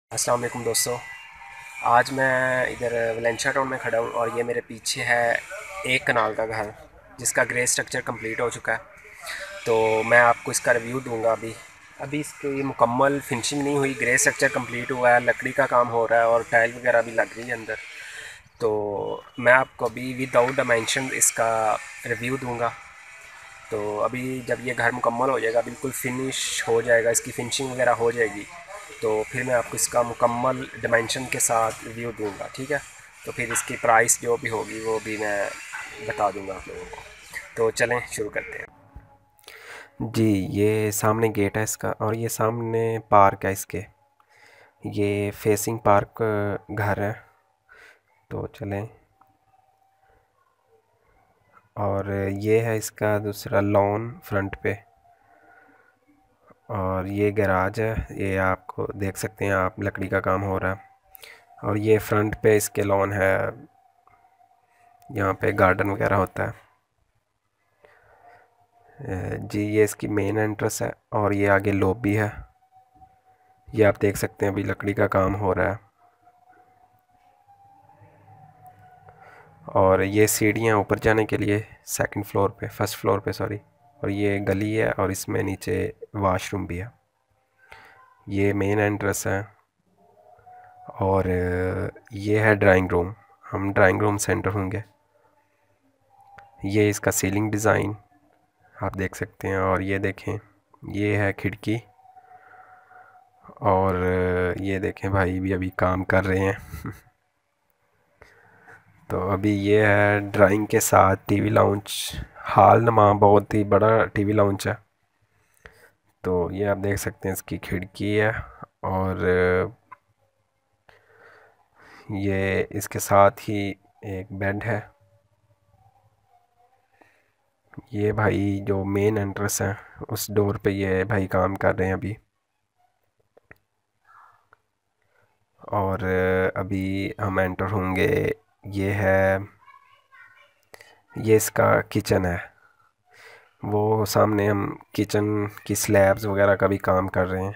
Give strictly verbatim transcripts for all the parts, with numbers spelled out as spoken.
अस्सलाम वालेकुम दोस्तों। आज मैं इधर वलेंशिया टाउन में खड़ा हूँ और ये मेरे पीछे है एक कनाल का घर जिसका ग्रे स्ट्रक्चर कंप्लीट हो चुका है। तो मैं आपको इसका रिव्यू दूंगा। अभी अभी इसकी मुकम्मल फिनिशिंग नहीं हुई, ग्रे स्ट्रक्चर कंप्लीट हुआ है, लकड़ी का काम हो रहा है और टाइल वगैरह भी लग रही है अंदर। तो मैं आपको अभी विदाउट डायमेंशन इसका रिव्यू दूंगा। तो अभी जब ये घर मुकम्मल हो जाएगा, बिल्कुल फिनिश हो जाएगा, इसकी फिनिशिंग वगैरह हो जाएगी, तो फिर मैं आपको इसका मुकम्मल डिमेंशन के साथ रिव्यू दूंगा। ठीक है। तो फिर इसकी प्राइस जो भी होगी वो भी मैं बता दूंगा आप लोगों को। तो चलें शुरू करते हैं। जी, ये सामने गेट है इसका और ये सामने पार्क है इसके। ये फेसिंग पार्क घर है। तो चलें। और ये है इसका दूसरा लॉन फ्रंट पे। और ये गैराज है, ये आपको देख सकते हैं आप, लकड़ी का काम हो रहा है। और ये फ्रंट पे इसके लॉन है, यहाँ पे गार्डन वगैरह होता है। अ, जी, ये इसकी मेन एंट्रेंस है और ये आगे लॉबी है। ये आप देख सकते हैं अभी लकड़ी का काम हो रहा है। और ये सीढ़ियाँ ऊपर जाने के लिए सेकंड फ्लोर पे, फर्स्ट फ्लोर पे सॉरी। और ये गली है और इसमें नीचे वॉशरूम भी है। ये मेन एंट्रेंस है। और अ, ये है ड्राइंग रूम, हम ड्राइंग रूम सेंटर होंगे। ये इसका सीलिंग डिज़ाइन आप देख सकते हैं। और ये देखें, ये है खिड़की। और अ, ये देखें भाई भी अभी काम कर रहे हैं। तो अभी ये है ड्राइंग के साथ टीवी लाउंज, हाल नमा बहुत ही बड़ा टीवी लाउंज है। तो ये आप देख सकते हैं इसकी खिड़की है। और अ, ये इसके साथ ही एक बेड है। ये भाई जो मेन एंट्रेंस है उस डोर पे ये भाई काम कर रहे हैं अभी। और अ, अभी हम एंटर होंगे। ये है, ये इसका किचन है। वो सामने हम किचन की स्लैब्स वगैरह का भी काम कर रहे हैं।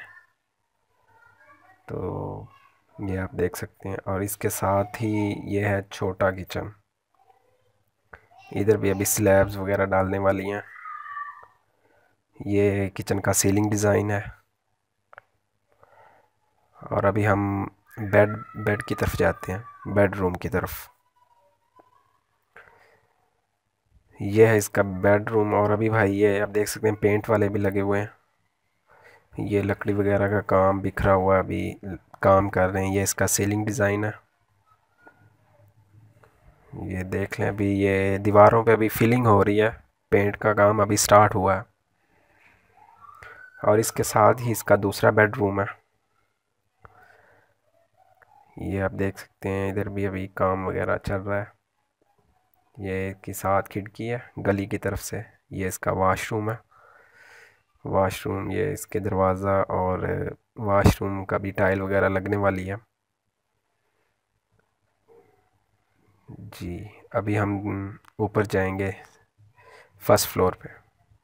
तो ये आप देख सकते हैं। और इसके साथ ही ये है छोटा किचन। इधर भी अभी स्लैब्स वगैरह डालने वाली हैं। ये किचन का सीलिंग डिज़ाइन है। और अभी हम बेड बेड की तरफ जाते हैं, बेडरूम की तरफ। ये है इसका बेडरूम। और अभी भाई ये आप देख सकते हैं पेंट वाले भी लगे हुए हैं। ये लकड़ी वगैरह का काम बिखरा हुआ है, अभी काम कर रहे हैं। ये इसका सीलिंग डिज़ाइन है। ये देख लें, अभी ये दीवारों पे अभी फिलिंग हो रही है, पेंट का काम अभी स्टार्ट हुआ है। और इसके साथ ही इसका दूसरा बेडरूम है। ये आप देख सकते हैं इधर भी अभी काम वगैरह चल रहा है। ये की साथ खिड़की है गली की तरफ से। ये इसका वॉशरूम है। वॉशरूम, ये इसके दरवाज़ा और वॉशरूम का भी टाइल वगैरह लगने वाली है। जी, अभी हम ऊपर जाएंगे फर्स्ट फ्लोर पे।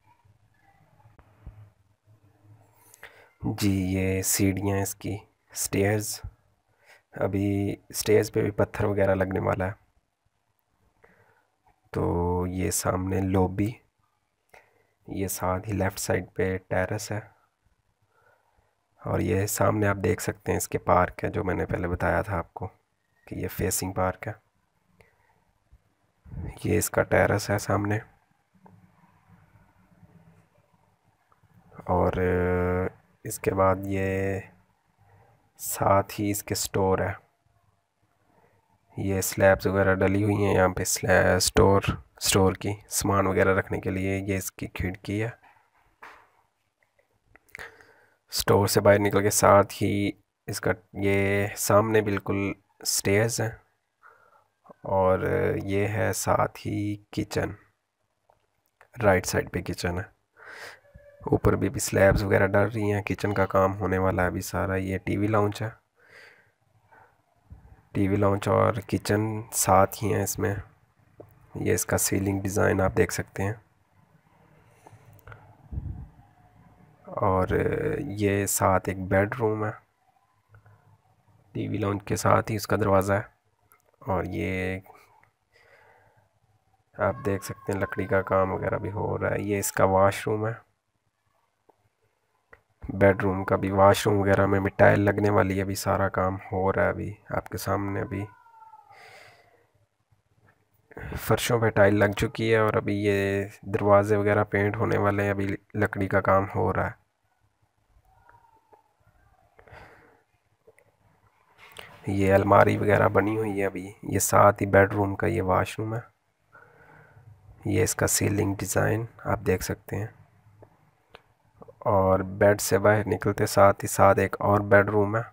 जी, ये सीढ़ियाँ इसकी, स्टेयर्स। अभी स्टेयर्स पे भी पत्थर वगैरह लगने वाला है। तो ये सामने लॉबी, ये साथ ही लेफ़्ट साइड पे टेरेस है। और ये सामने आप देख सकते हैं इसके पार्क है, जो मैंने पहले बताया था आपको कि ये फेसिंग पार्क है। ये इसका टेरेस है सामने। और अ, इसके बाद ये साथ ही इसके स्टोर है। ये स्लैब्स वगैरह डली हुई हैं यहाँ पे, स्टोर स्टोर की सामान वगैरह रखने के लिए। ये इसकी खिड़की है। स्टोर से बाहर निकल के साथ ही इसका ये सामने बिल्कुल स्टेयर्स हैं। और ये है साथ ही किचन, राइट साइड पे किचन है। ऊपर भी भी स्लैब्स वगैरह डल रही हैं, किचन का काम होने वाला है अभी सारा। ये टीवी लाउंज है, टीवी लाउंज और किचन साथ ही हैं इसमें। ये इसका सीलिंग डिज़ाइन आप देख सकते हैं। और ये साथ एक बेडरूम है। टीवी लाउंज के साथ ही उसका दरवाज़ा है। और ये आप देख सकते हैं लकड़ी का काम वगैरह भी हो रहा है। ये इसका वॉशरूम है। बेडरूम का भी, वॉशरूम वगैरह में भी टाइल लगने वाली है। अभी सारा काम हो रहा है, अभी आपके सामने अभी फर्शों पे टाइल लग चुकी है और अभी ये दरवाजे वगैरह पेंट होने वाले हैं। अभी लकड़ी का काम हो रहा है। ये अलमारी वगैरह बनी हुई है अभी। ये साथ ही बेडरूम का ये वॉशरूम है। ये इसका सीलिंग डिज़ाइन आप देख सकते हैं। और बेड से बाहर निकलते साथ ही साथ एक और बेडरूम है।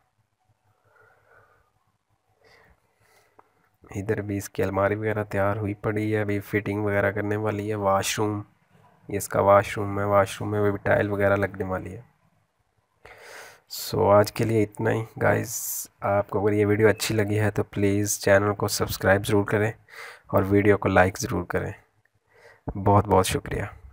इधर भी इसकी अलमारी वगैरह तैयार हुई पड़ी है, अभी फिटिंग वगैरह करने वाली है। वॉशरूम, ये इसका वॉशरूम है। वॉशरूम में भी टाइल वगैरह लगने वाली है। सो so, आज के लिए इतना ही गाइस। आपको अगर ये वीडियो अच्छी लगी है तो प्लीज़ चैनल को सब्सक्राइब ज़रूर करें और वीडियो को लाइक ज़रूर करें। बहुत बहुत शुक्रिया।